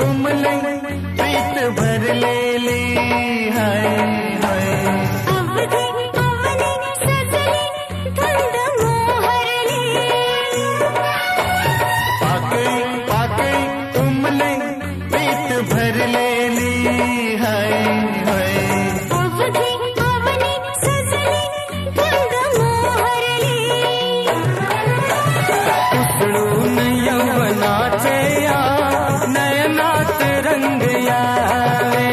उमले प्रीत भर ले ली हाय हाय पाके उमले प्रीत भर ले ली हाय हाय उसळून यौवनाचे या नयनात रंग यावे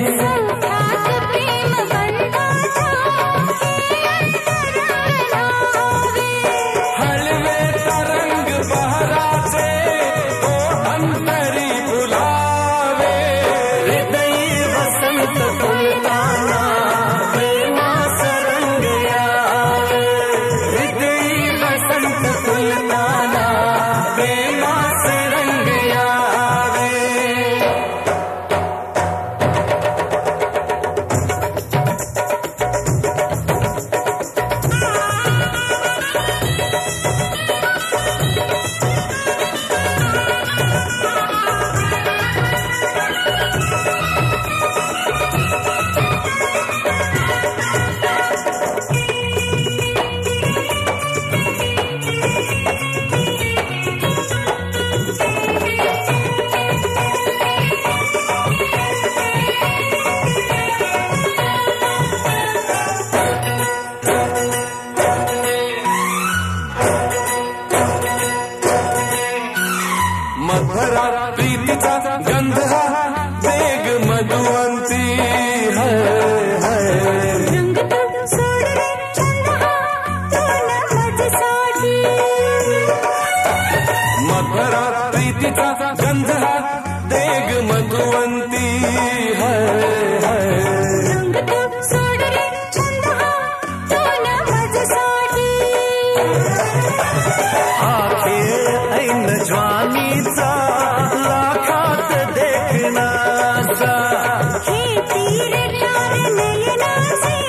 हळवे तरंग बहराचे ओ अंतरी बुलावे हृदय वसंत फुलताना प्रेमास रंग यावे हृदय वसंत फुलताना प्रेमास रंग यावे मधुरा प्रीतीचा गंध हा वेग मधुवंती है मधुरा प्रीतीचा गंध हा वेग मधुवंती है ऐन ज्वानीचा लाखात देखनाचा हे तीर चार नयनाचे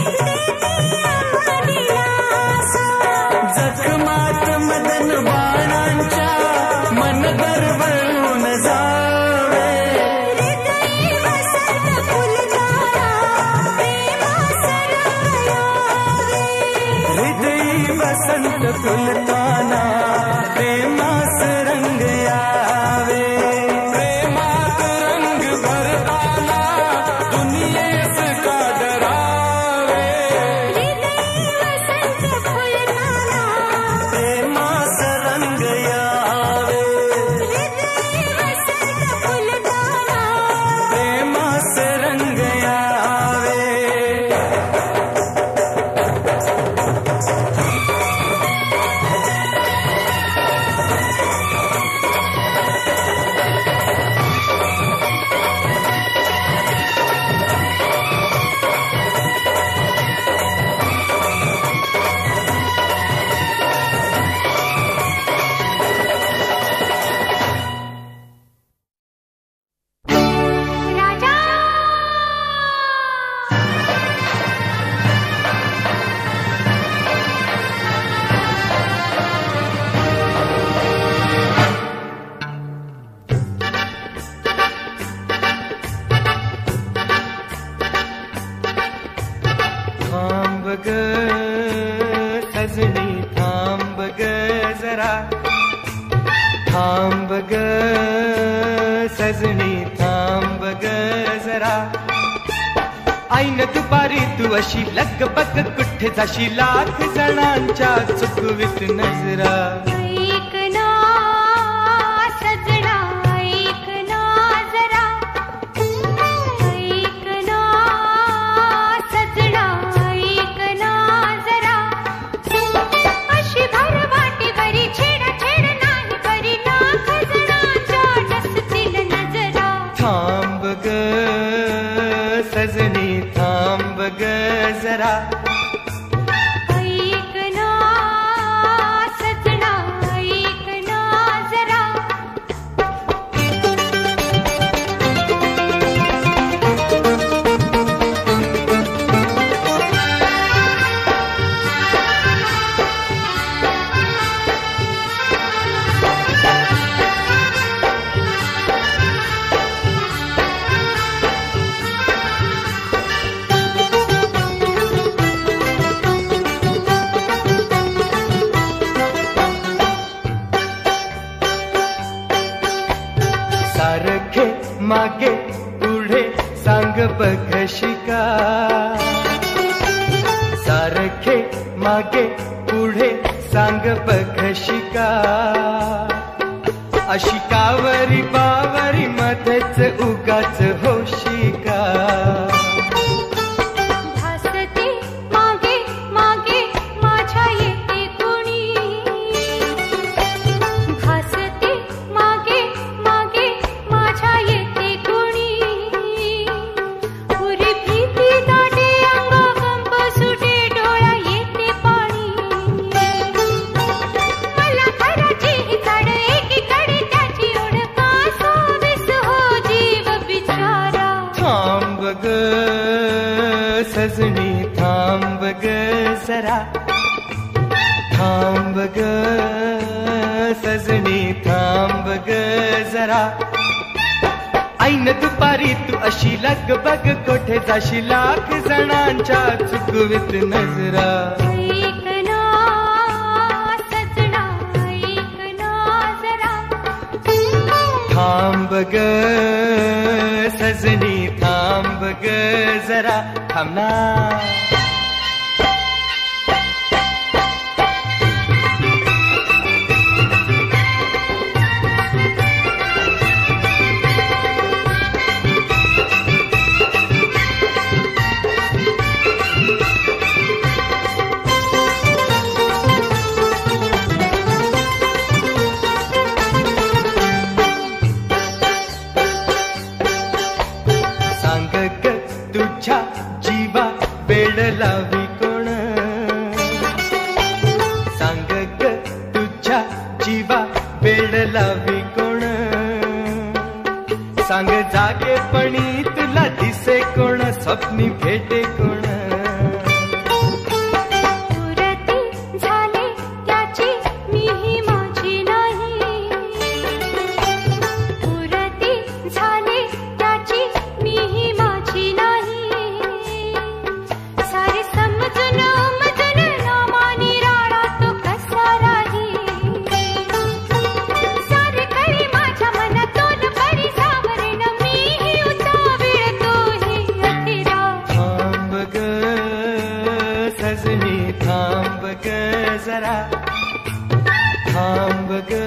जखमात मदन बाणांच्या मन दरवळून जावे हृदय वसंत फुलताना प्रेमास रंग यावे हृदय वसंत फुलताना प्रेमास रंग यावे प्रेमात रंग भरताना दुनियेस का डरावे हृदय वसंत फुलताना प्रेमास रंग यावे हृदय वसंत फुलताना प्रेमास रंग यावे थांब ग सजनी थांब ग जरा ऐन दुपारी तू अशी लगबग कुठे जाशी लाख जणांच्या चुकवीत नजरा ऐक ना सजना ऐक ना जरा ऐक ना सजना ऐक ना जरा अशी भरवाटी बरी छेड छेड नाही बरी लाख जणांच्या डसतील नजरा थांब ग सजनी थांब ग जरा ऐक ना सजना मागे पुढे सांग बघशी का सारखे मागे पुढे सांग बघशी का अशी कावरी बावरी मध्येच उगाच होशी का भासते मागे मागे माझ्या येते कोणी भासते मागे मागे माझ्या येते कोणी पुरी भीती दाटे अंगा कंप सुटे डोळा येते पाणी मला घराची ही झाड एकीकडे त्याची ओढ का सोबीस हो जीव बिचारा थांब ग सजनी थांब ग जरा थांब ग सजनी थांब ग जरा ऐन दुपारी तू अशी लगबग कोठे जाशी लाख जणांच्या चुकवीत नजरा ऐक ना सजना ऐक ना जरा थांब ग सजनी थांब ग जरा थांब ना सांग ग तुझ्या जीवा वेड लावी कोण सांग ग तुझ्या जीवा वेड लावी कोण सांग जागेपणी तुला दिसे कोण स्वप्नी भेटे कोण पुरती झाले त्याची मीही माझी नाही पुरती झाले त्याची मीही माझी नाही सारे समजून उमजून नामानी राळा तो कसा राही सारे खरी माझ्या मनातून परी सावरेन मीही उतावीळ तोही अखेरा थांब ग सजनी थांब ग जरा थांब ग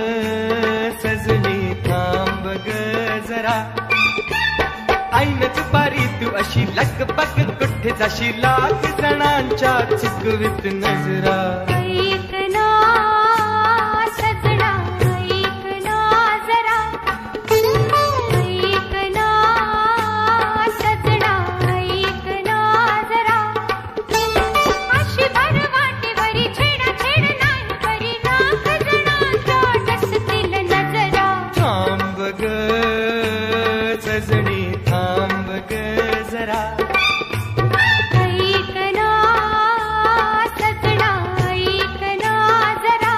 सजनी थांब ग जरा ऐन दुपारी तू अशी लगबग कुठे जाशी लाख जणांच्या चुकवीत नजरा ऐक ना सजना ऐक ना जरा ऐक ना सजना ऐक ना जरा अशी भर वाटेवरी छेडाछेड नाही करी लाख जणांच्या डसतील नजरा थांब ग सजनी थांब ग जरा ऐक ना सजना ऐक ना जरा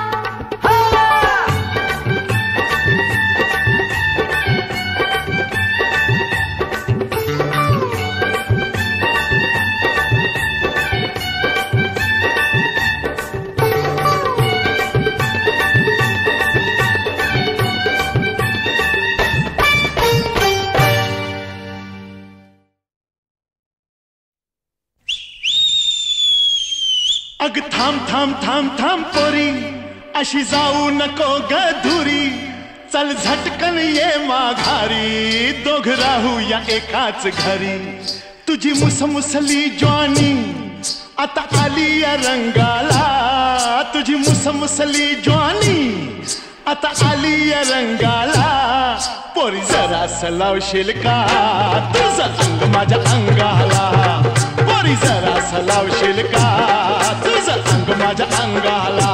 अग थांब थांब थांब थांब पोरी अशी जाऊ नको गधुरी चल झटकन ये माघारी दोघ राहू या एकाच घरी तुझी मुसमुसली ज्वानी आता आली या रंगाला तुझी मुसमुसली ज्वानी आता आली या रंगाला पोरी जरा सलावशील का तुझं अंग माझ्या अंगाला पोरी जरा सलावशील का तुझं अंग माझ्या अंगाला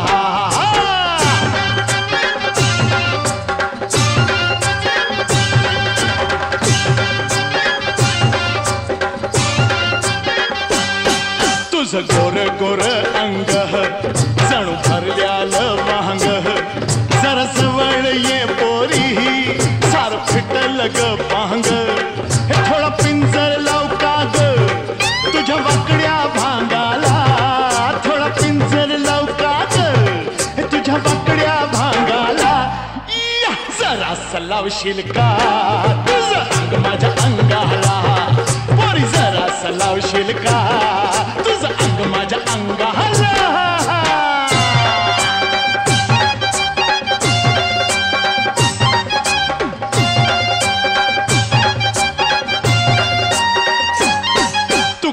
तुझं गोर गोर अंग जणू भरल्यालं वांग जरा जवळ ये पोरी सार फिटल ग पांग हे थोडा पिंजर लाव का ग तुझ्या वाकड्या भांगाला थोडा पिंजर लाव का ग हे तुझ्या वाकड्या भांगाला या जरा सलावशील का तुझं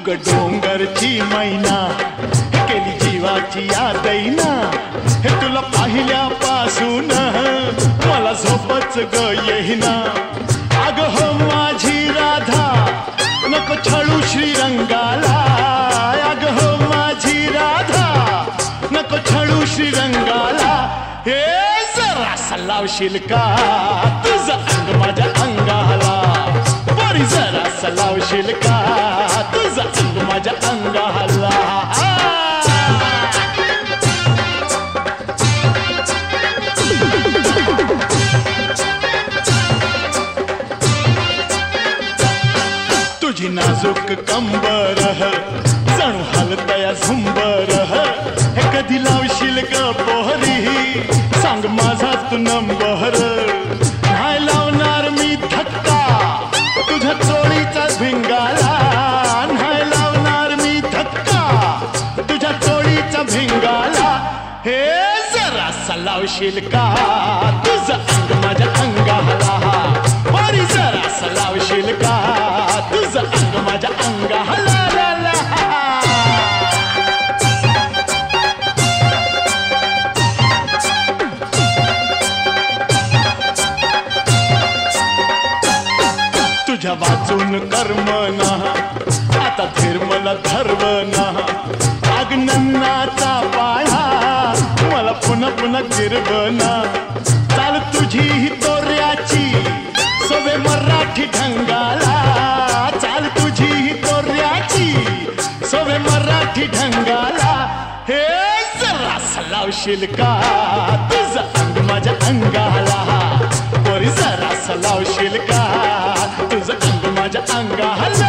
ग डोंगरची मैना केली जीवाची यादैना हे तुला पाहिल्यापासून मला झोपच ग येईना अग हो माझी राधा नको छळू श्रीरंगाला अग हो माझी राधा नको छळू श्रीरंगाला हे जरासा लावशील का तुझं अंग माझ्या अंगाला बरी जरासा लावशील का तुझं अंग माझ्या अंगाला तुझी नाजूक कंबर जणू हलतया झुंबर हे कधी लावशील ग पोहरी सांग माझा तू नंबर नाही लावणार मी धक्का तुझ्या चोळीचा भिंगाला नाही लावणार मी धक्का तुझ्या चोळीचा भिंगाला हे जरासा लावशील का तुझं अंग माझ्या अंगाला बरी जरासा लावशील का तुझं अंग माझ्या अंगाला तुझ्या वाचून कर्म ना आता धर्मला धर्म ना अग्नन्नाचा पाळा मला पुन्हा पुन्हा गिरवना चाल तुझी ही तोऱ्याची सवे मराठी ढंगाला चाल तुझी ही तोऱ्याची सवे मराठी ढंगाला हे जरासा लावशील का तुझं अंग माझ्या अंगाला बरी जरासा लावशील का तुझं अंग माझ्या अंगाला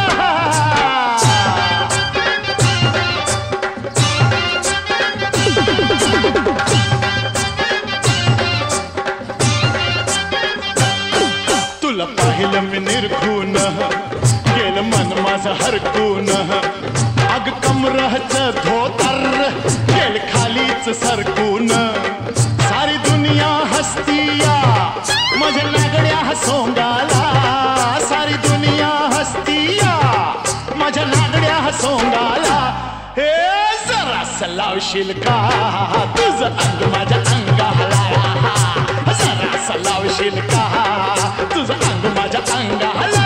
तुला पाहिलं मी निर्घून गेलं मन माझं हरकून अग कमरहचं धोतर गेल खालीच सरकून सारी दुनिया हसतिया माझ्या नागड्या सोंगाला सारी दुनिया हसतिया माझ्या नागड्या सोंगाला हे जरासा लावशील का तुझं अंग माझ्या अंगाला जरासा लावशील का तुझं अंग माझ्या अंगाला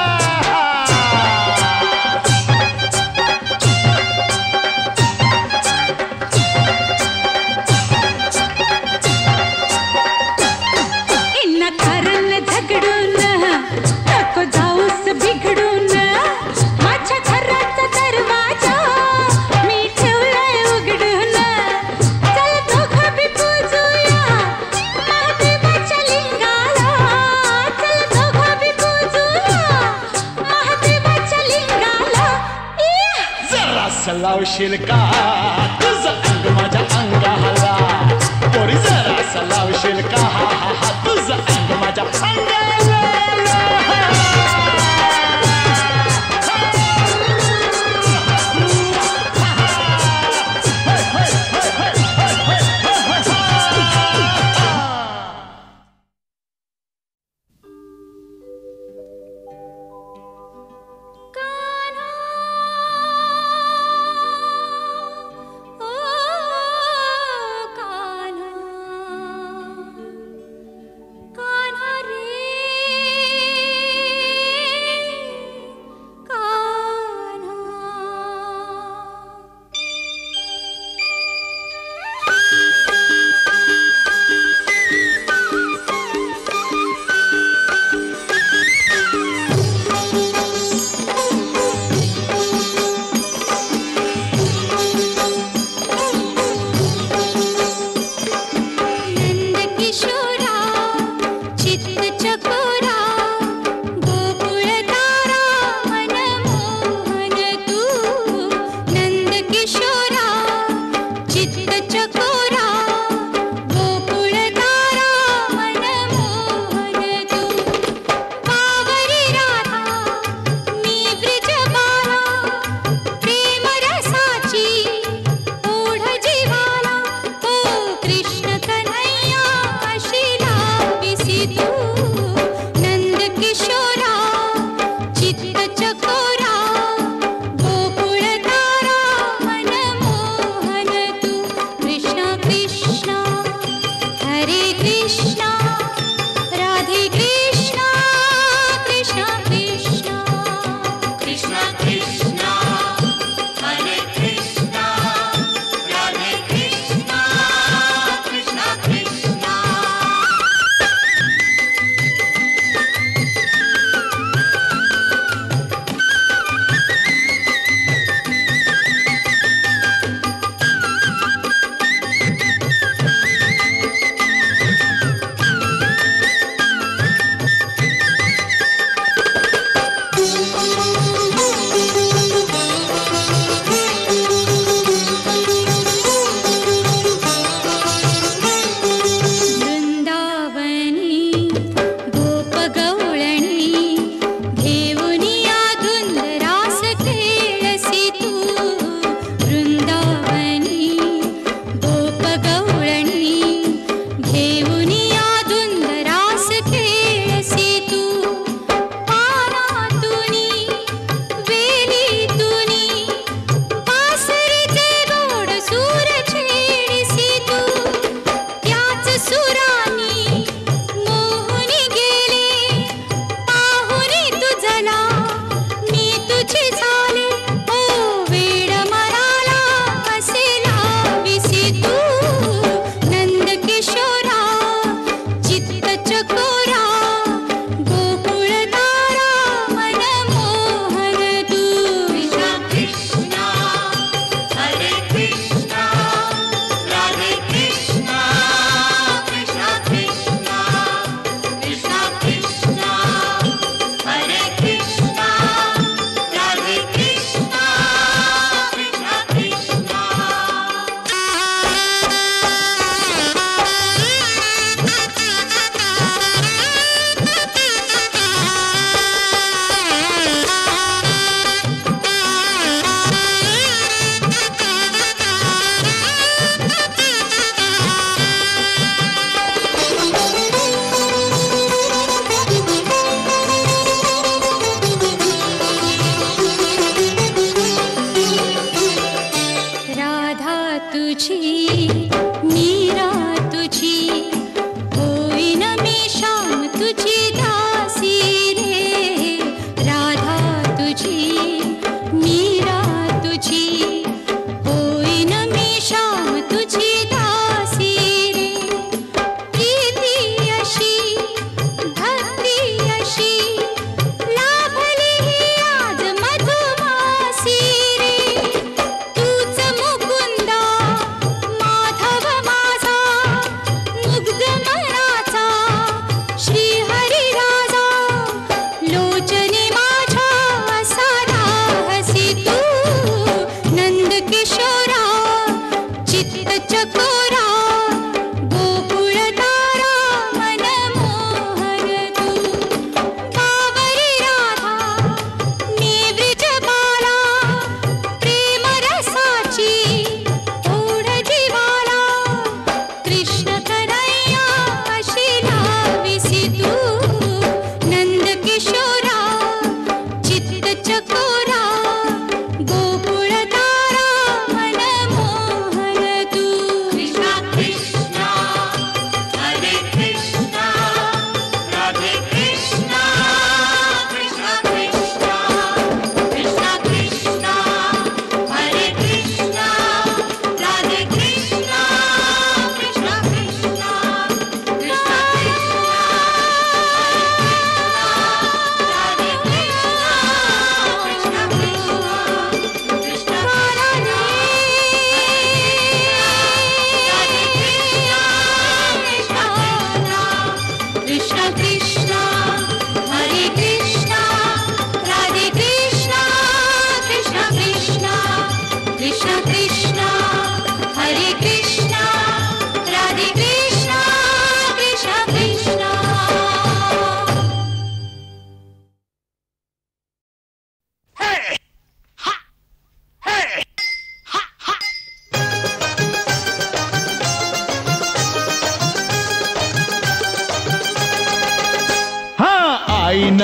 लावशील का तुझं अंग माझ्या अंगाला पोरी जरासा लावशील का तुझं अंग माझ्या अंगाला कान्हा रे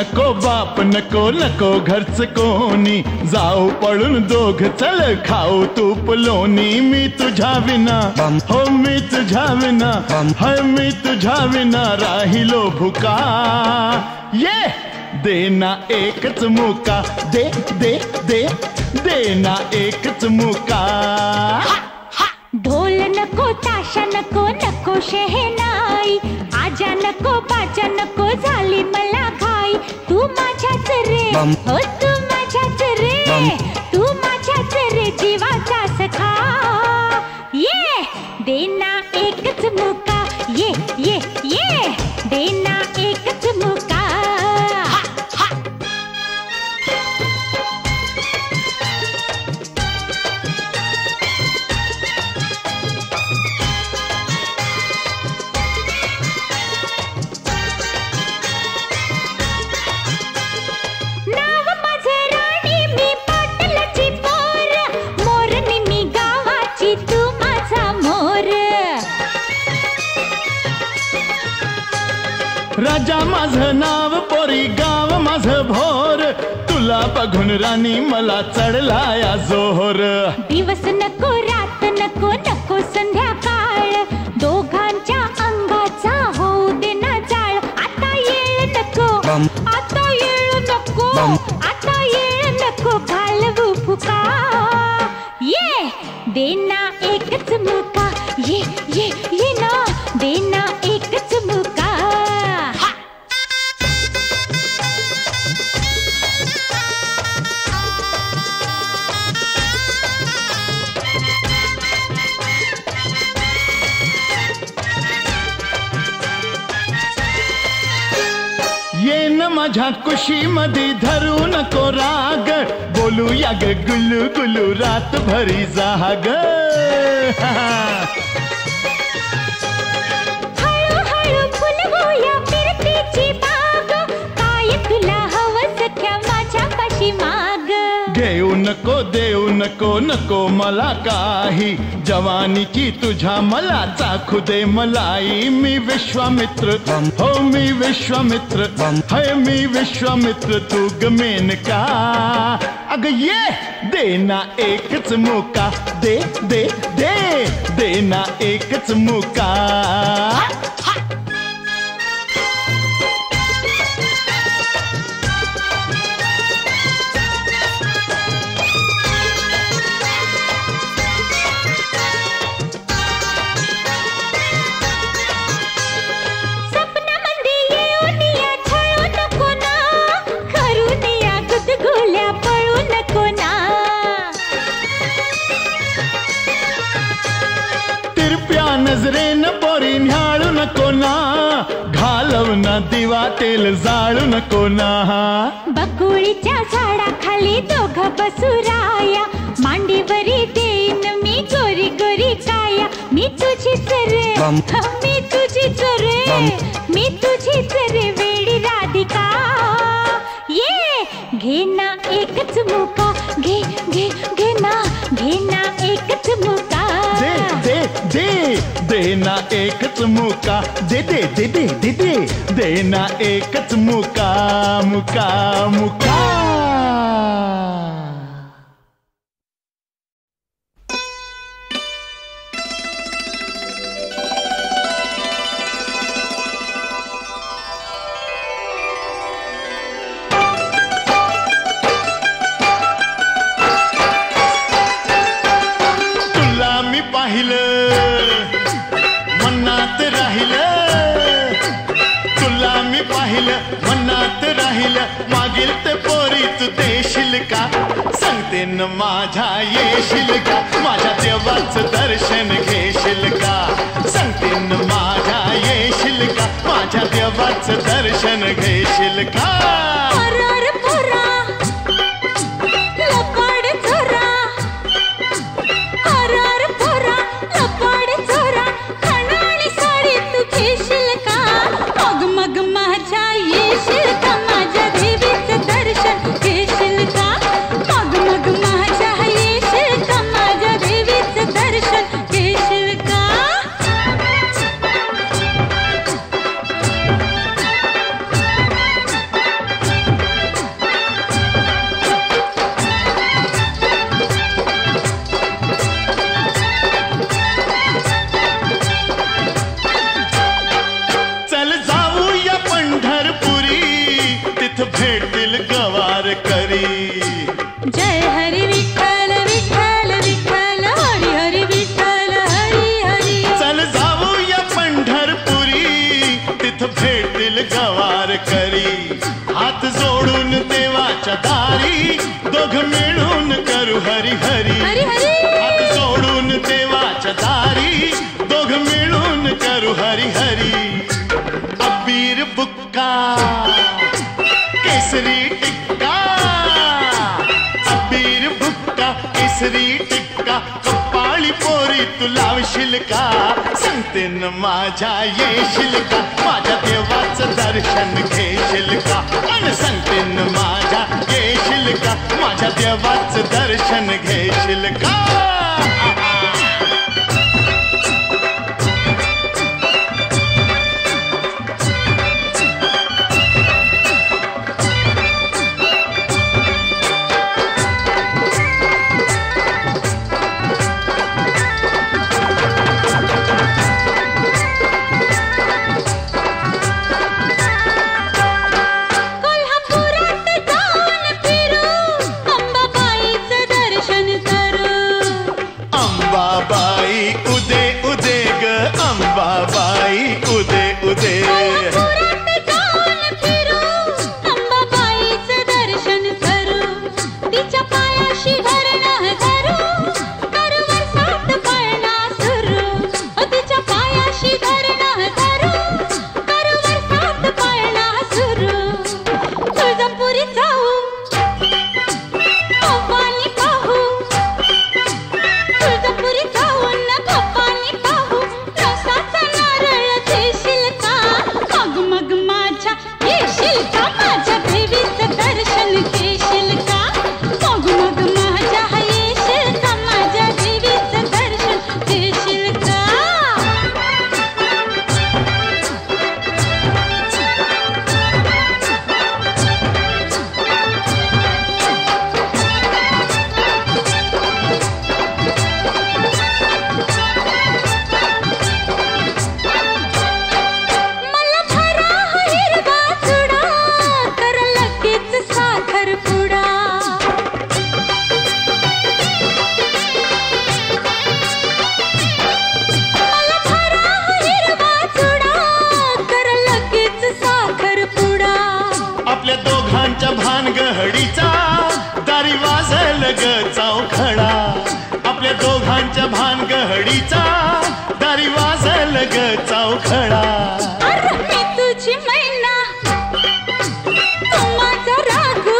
नको बाप नको नको घरचं कोणी जाऊ पळून दोघ चल खाऊ तूप लोणी मी तुझ्या विना हो मी तुझ्या विना हाय मी तुझ्या विना राहिलो भुका ये देना एकच मुका दे दे दे देना एकच मुका ढोल नको ताशा नको नको शहनाई आजा नको बाजा नको झाली मला घाई तू माझ्याच रे हो तू माझ्याच रे तू माझ्याच रे जीवाचा सखा ये देना एकच मुका ये ये ये देना एकच मुका राजा माझं नाव पोरी गाव माझं भोर तुला बघून राणी मला चढला या जोर दिवस नको रात नको नको संध्याकाळ दोघांच्या अंगाचा होऊ दे ना जाळ आता येळ नको आता येळ नको आता येळ नको घालवू फुका ये देना एकच मुका ये ये ये ना देना एकच मुका माझ्या कुशी मध्ये धरू नको राग बोलूया ग गुलू गुलू रात भरी जाग हळू हळू फुलवूया फिरतीची बाग काय तुला हवं सख्या माझ्या पाशी माग घेऊ नको देऊ नको नको मला काही जवानीची तुझ्या मला चाखू दे मलाई मी विश्वामित्र हो मी विश्वामित्र है मी विश्वामित्र तू गमेन का अग ये देना एकच मुका दे दे दे देना एकच मुका नजरेन पोरी न्याळू नको ना घालव ना दिवा तेल जाळू नको ना बकुळीच्या झाडाखाली दोघ बसुराया मांडीवरी देईन मी गोरी गोरी काया मी तुझीच रे मी तुझीच रे मी तुझीच रे वेडी राधिका ये घे ना एकच मुका घे घे घे ना घे ना एकच मुका दे दे दे देना एकच मुका दे दे दे दे दे दे देना एकच मुका मुका मुका मनात राहिलं मागील ते पोरी तू देशील का सांगते न माझ्या येशील का माझ्या देवाचं दर्शन घेशील का सांगते न माझ्या येशील का माझ्या देवाचं दर्शन घेशील का देवाच्या दारी दोघ मिळून करू हरी हरी हरी हरी हात जोडून देवाच्या दारी दोघ मिळून करू हरी हरी अबीर बुक्का केसरी टिक्का अबीर बुक्का केसरी टिक्का कपाळी पोरी तू लावशील का सांगते न माझ्या येशील का माझ्या देवाचं दर्शन घेशील का आणि सांगते न माझ्या येशील का माझ्या देवाचं दर्शन घेशील का भानगडीचा दारी वाजल ग चौखडा आपल्या दोघांच्या भानगडीचा दारी वाजल ग चौखडा मी तुझी मैना तू माझा रागू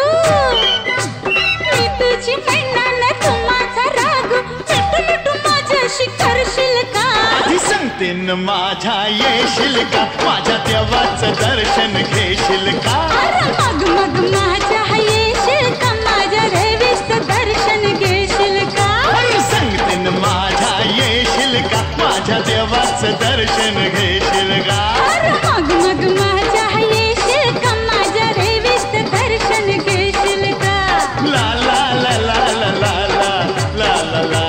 मी तुझी मैना न तू माझा रागू लुटू लुटू माझ्याशी करशील का आधी सांगते न माझ्या येशील का माझ्या देवाचं दर्शन घेशील का मग मग माझ्या येशील का माझ्या देवीचं दर्शन घेशील का सांगते न माझ्या येशील का माझ्या देवाचं दर्शन घेशील का मग मग माझ्या येशील का माझ्या देवीचं दर्शन घेशील का ला ला ला ला ला ला ला ला ला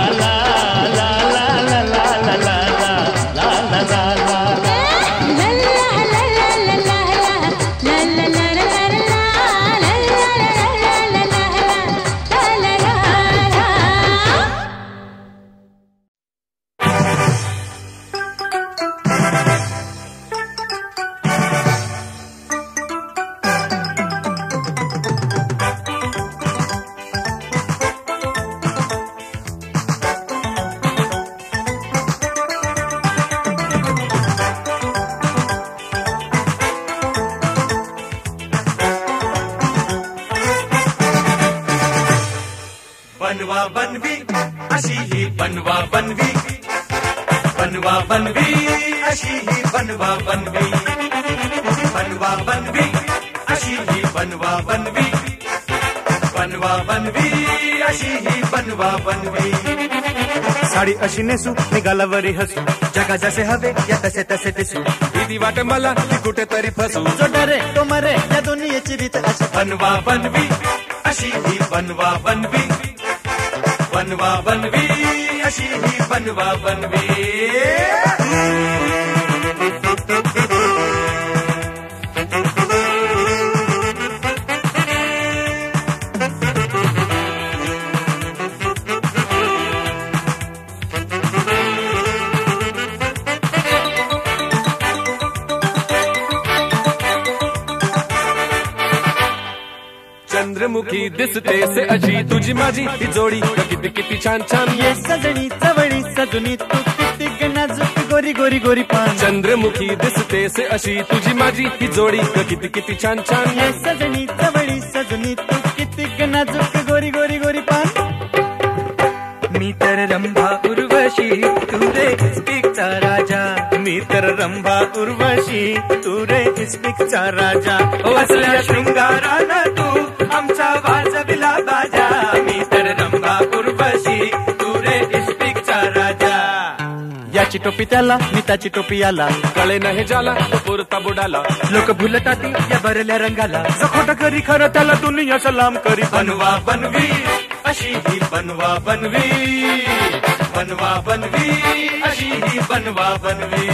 बनवा बनवी अशी ही बनवा बनवी बनवा बनवी अशी ही बनवा बनवी बनवा बनवी अशी ही बनवा बनवी बनवा बनवी अशी ही बनवा बनवी साडी अशी नेसू निघालावरी हसू जगा जसे हवे या तसे तसे दिसू भीती वाट मला ती कुठेतरी फसू जो डरे तो मरे या दुनियेची रीत अशी बनवा बनवी अशी ही बनवा बनवी बनवा बनवी अशी ही बनवा बनवी चंद्रमुखी दिसते से अशी तुझी माझी ही जोडी किती किती छान छान. ये सजणी चवळी सजुनी तू किती नाजूक गोरी गोरी गोरी पान. चंद्रमुखी दिसते से अशी तुझी माझी ही जोडी किती किती छान छान. ये सजणी चवळी सजुनी तू किती नाजूक गोरी गोरी गोरी पान. मी तर रंभा उर्वशी तू रे इस्पिकचा राजा. मी तर रंभा उर्वशी तू रे इस्पिकचा राजा. असल्या शृंगारानं तू आमचा वाजविला बाजा. मी तर रंभा उर्वशी तू रे इस्पिकचा राजा. याची टोपी त्याला मी त्याची टोपी याला. कळे नाही जाला तो पुरता बुडाला. लोक भुलतात या भरल्या रंगाला. जो खोटं करी खरं त्याला दुनिया सलाम करी. बनवा बनवी अशी ही बनवा बनवी. बनवा बनवी अशी ही बनवा बनवी.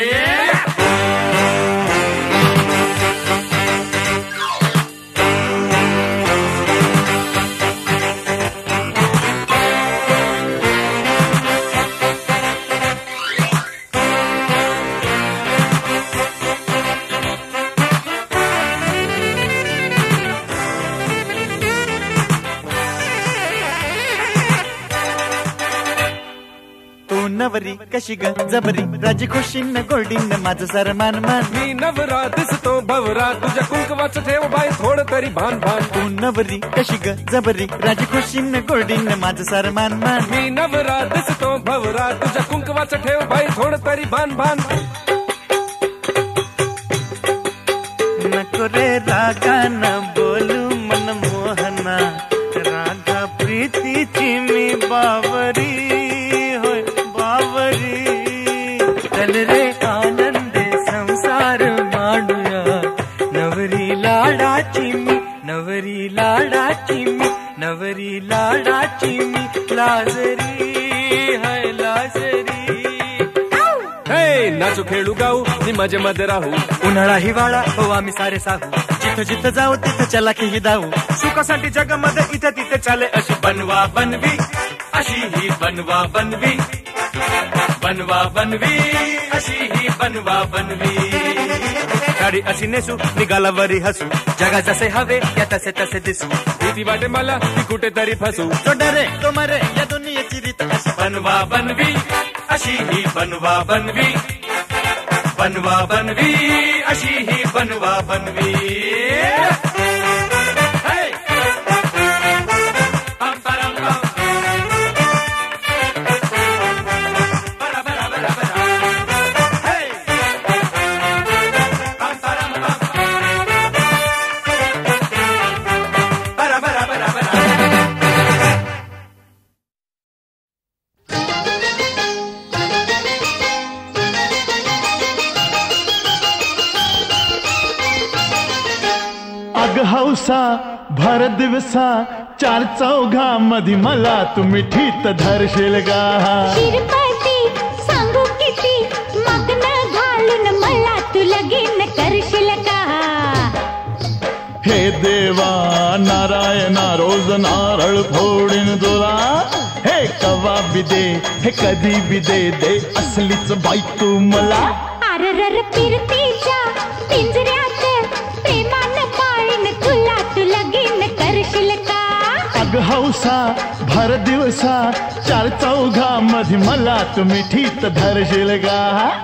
नवरी कशी ग जबरी राजी खुशीन गोल्डीन माझं सर मान मान. मी नवरा दिसतो भवरा तुझ्या कुंकवाचं ठेव बाई थोडं तरी भान भान. तू नवरी कशी ग जबरी राजी खुशीन गोल्डीन माझं सर मान मान. मी नवरा दिसतो भवरा तुझ्या कुंकवाचं ठेव बाई थोडं तरी भान भान. नको रे रागानं बोलू मन मोहना. राधा प्रीतीची मी बावरी चल रे आनंद संसार मांडूया. नवरी लाडाची मी नवरी लाडाची मी नवरी लाडाची मी लाजरी हाय लाजरी. हे नाचू खेळू गाऊ मी मजेमध्ये राहू. उन्हाळा हिवाळा हो आम्ही सारे साहू. जिथं जिथं जाऊ तिथं चला की दाऊ. सुखासाठी जगामध्ये इथं तिथे चाले अशी बनवा बनवी अशी ही बनवा बनवी. बनवा बनवी अशी ही बनवा बनवी. गाडी अशी नेसू निघाला वरी हसू. जगा जसे हवे या तसे तसे दिसू. भीती वाटे मला ती कुठेतरी फसू. तो डरे तो मरे या दुनियेची रीत अशी बनवा बनवी अशी ही बनवा बनवी. बनवा बनवी अशी ही बनवा बनवी. हौसा भर दिवसा चार चौघा मधी मला तुम्ही ठीत धरशील गा. शिरपती सांगू किती मग्न घालून मला तू लगीन करशील का. हे देवा नारायणा रोज नारळ फोडीन तुला. हे कवा बी दे हे कधी बी दे दे असलीच बाई तू मला. आररर फिरतीच्या पिंजऱ्यात प्रेमान पाळीन तुला तू लगीन करशील का. अग हौसा भर दिवसा चार चौघा मध्ये मला तुम्ही ठीत धरशील गा.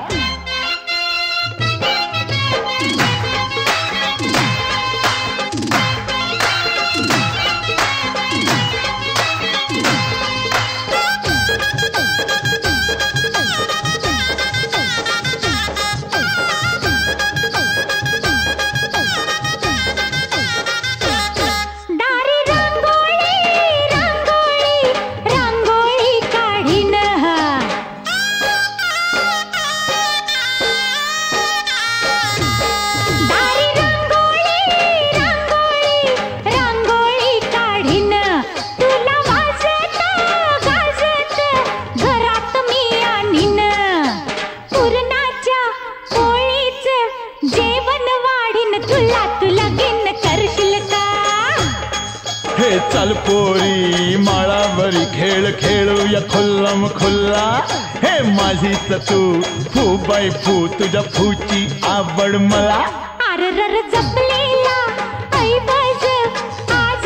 चल पोरी माळावरी खेळ खेळूया खुल्लम खुल्ला. हे माझीच तू फू बाई फू तुझ्या फूची आवड मला. आररर जपलेला ऐवज आज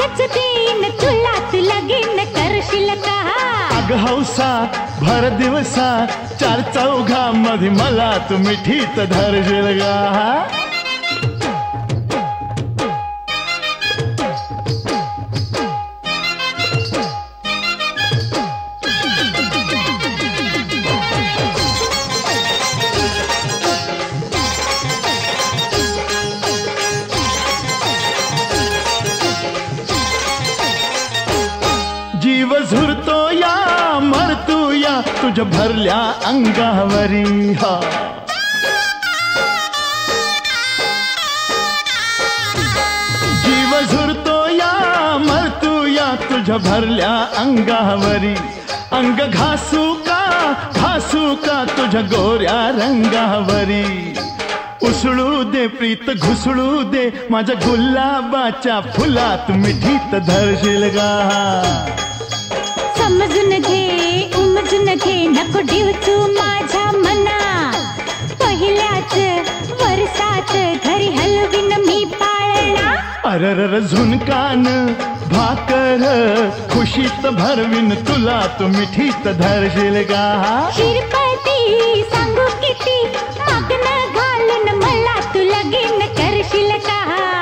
अग हौसा भर दिवसा चार चौघा मध्ये मला तू मिठीत धरशील गा. जीव झुरतो या मरतो या तुझ्या भरल्या अंगावरी हा. जीव झुरतो या मरतो या तुझ्या भरल्या अंगावरी. अंग घासू का तुझ्या गोऱ्या रंगावरी. उसळू दे प्रीत घुसळू दे माझ्या गुलाबाच्या फुलात मिठीत धरशील गा. समजून घे उमजून घे नको ठेवू माझ्या मना. पहिल्याच वर्षात घरी हलवीन मी पाळणा. अरर झुणकान भाकर खुशीत भरवीन तुला तू मिठीत धरशील गा. शिरपती सांगू किती मागणं घालून मला तू लगीन करशील का.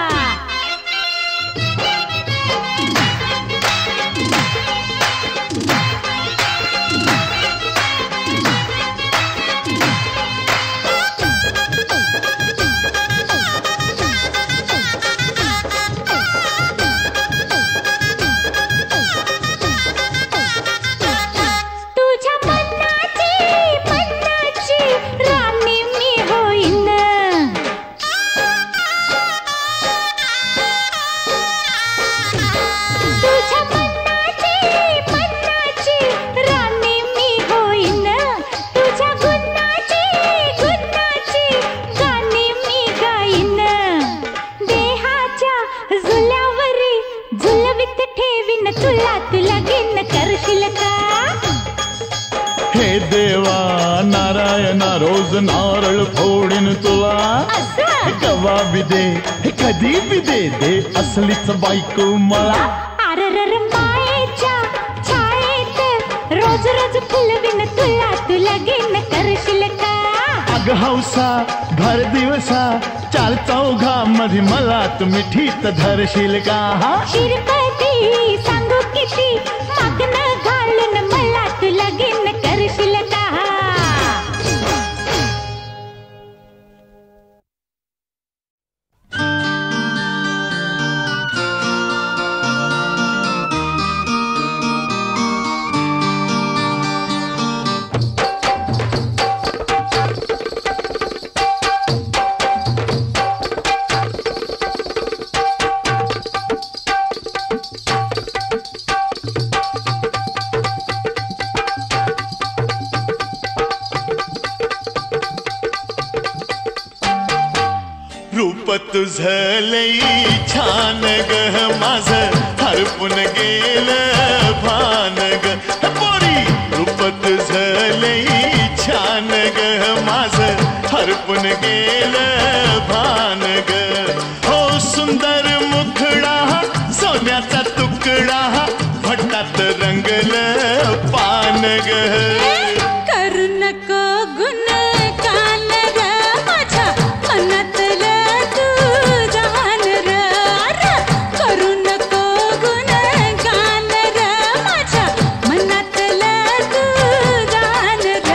हे देवा नारायणा रोज नारळ फोडीन तुला. कवा बी दे कधी बी दे दे असलीच बायको मला. अररर मायेच्या छायेत रोज रोज फुलविन तुला तू लगीन करशील का. अग हौसा भर दिवसा चार चौघा मध्ये मला तू मिठीत धरशील का. शिरपती सांगू किती मागणं घालून मला तू लगीन करशील का. रूप तुझं लई छान ग माझं हरपून गेलं भान ग पोरी. रूप तुझं लई छान ग माझं हरपून गेलं भान ग. हो सुंदर मुखडा सोन्याचा तुकडा भटात रंगलं पान ग. करू नको गुण कान ग माझ्या मनातलं तू जाण र. करू नको गुण कान ग माझ्या मनातलं तू जाण र.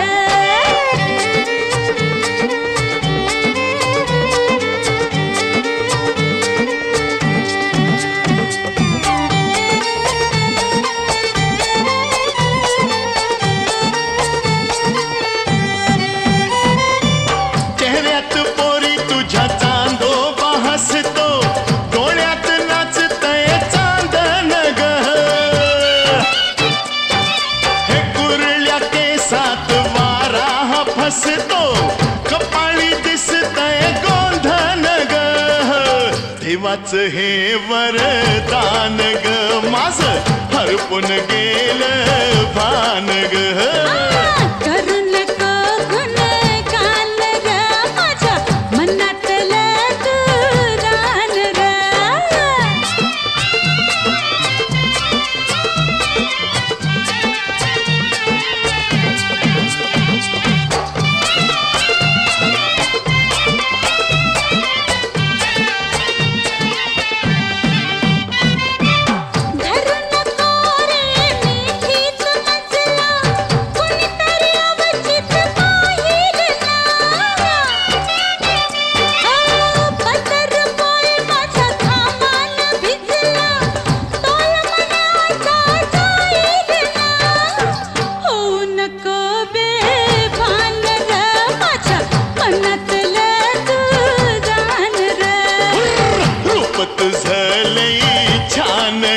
हसतो कपाळी दिसतय गोंधन ग. देवाचं हे वरदान ग माझं हरपून गेलं भान ग. करू नको गुण कान ग माझ्या मनातलं तू जाण र.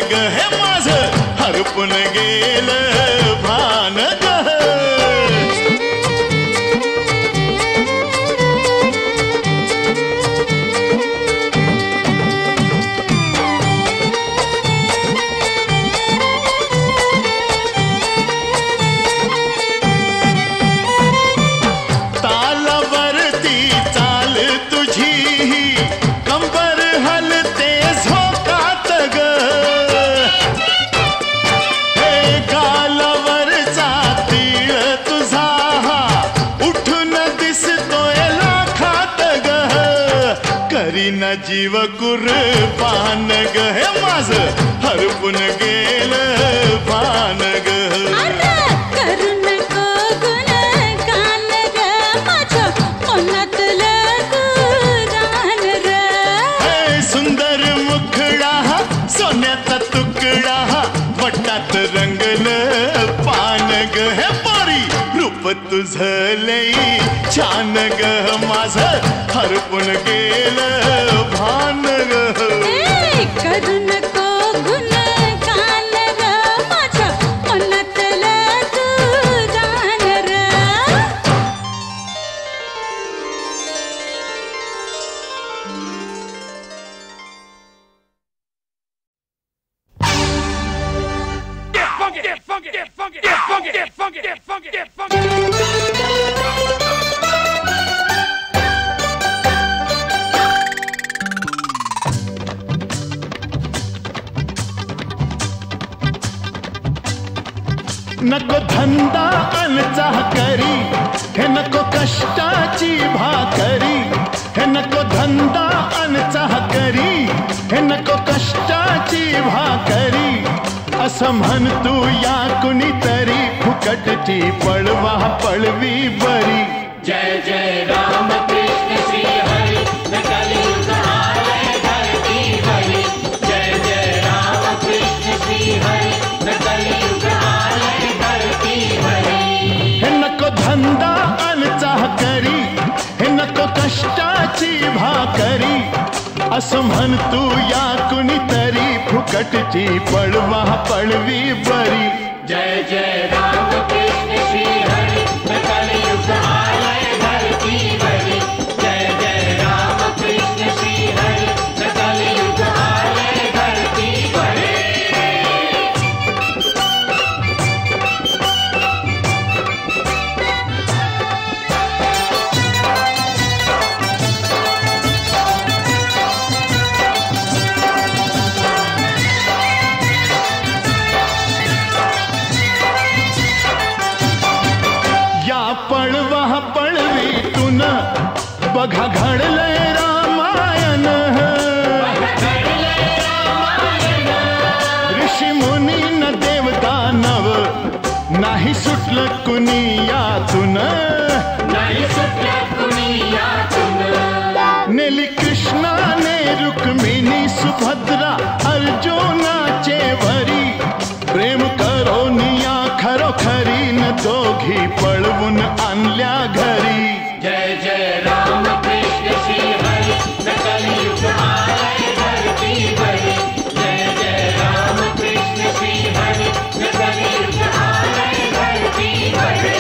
ग हे माझं हरपून गेलं भान ग न जीव कुर्बान ग हे माझं हरपून गेलं भान ग करू नको गुणगान ग माझ्या मनातलं गुणगान र सुंदर मुखडा सोन्याचा तुकडा वटात रंगलं पान ग हे पोरी रूप तुझं लई छान ग माझं हरपून गेलं भान ग करू नको गुणगान र माझ्या मनातलं गुणगान र Get funky, get funky, get funky, get funky, get funky, get funky, get funky. नको धंदा अनचाह करी हे नको कष्टाची भाकरी हे नको धंदा अनचाह करी हे नको कष्टाची भाकरी असं म्हण तू या कुणीतरी फुकटची पळवा पळवी बरी जय जय राम कृष्ण श्री हरी कलियुग आलय धरती हरी जय जय राम कृष्ण श्री हरी कलियुग आलय धरती हरी हे नको धंदा अनचाह करी हे नको कष्टाची भाकरी असं म्हण तू या कुणीतरी फुकटची पळवा पळवी बरी जय जय राम कृष्ण श्री हरी कलियुग आलय धरती हरी जय जय राम कृष्ण श्री हरी कलियुग आलय धरती हरी पळवा पळवीतून बघा घडलंय रामायण ऋषी मुनी न देवदानव नाही सुटलं कुणी यातून नेली कृष्णाने रुक्मिणी सुभद्रा अर्जुनाचे वरी प्रेम करोनिया खरोखरी न दोघी पळवून आणल्या घरी जय जय राम कृष्ण श्री हरी कलियुग आलय धरती हरी जय जय राम कृष्ण श्री हरी कलियुग आलय धरती हरी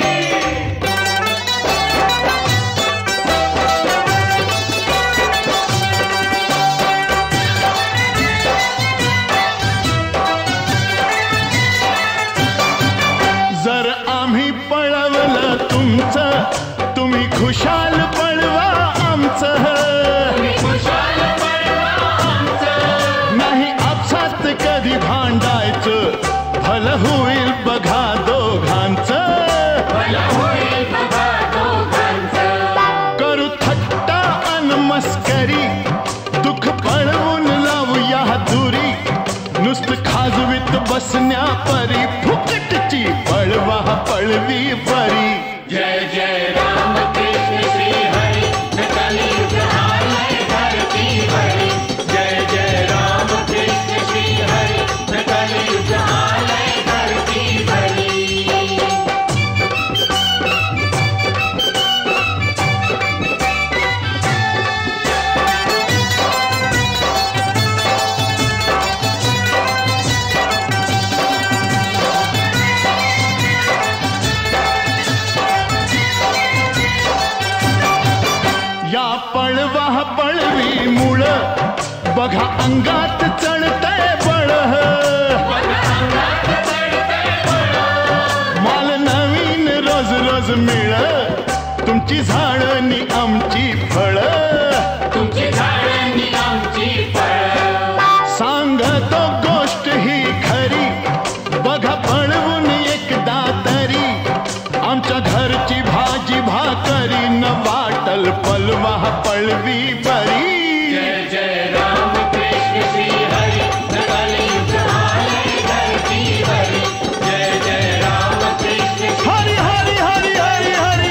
जर आम्ही पळवलं तुमचं तुम्ही खुशाल पळवा आमचं नाही आपसात कधी भांडायचं भलं होईल बघा दोघांचं करू थट्टा अन मस्करी दुःख पळवून लावूया दुरी नुसतं खाजवीत बसण्या परी फुकटची पळवा पळवी बरी जय जय राम कृष्ण श्री हरी कलियुग आलय धरती हरी जय जय राम कृष्ण श्री हरी कलियुग आलय धरती हरी बघा अंगात चढतंय बळ, माल नवीन रोज रोज मिळ, तुमची झाडणी आमची फळ, तुमची झाडणी आमची फळ. सांगतो गोष्ट ही खरी, बघा पळवून एकदा तरी, आमच्या घरची भाजी भाकरी न वाटल पलवा पळवी बरी. जय जय राम कृष्ण श्री हरी, न कलियुग आलय धरती वरी. जय जय Ram Krishna Shri Hari Hari Hari Hari Hari.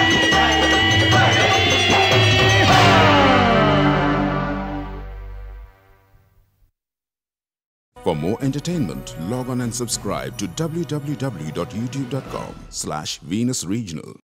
For more entertainment, log on and subscribe to www.youtube.com/Venus Regional.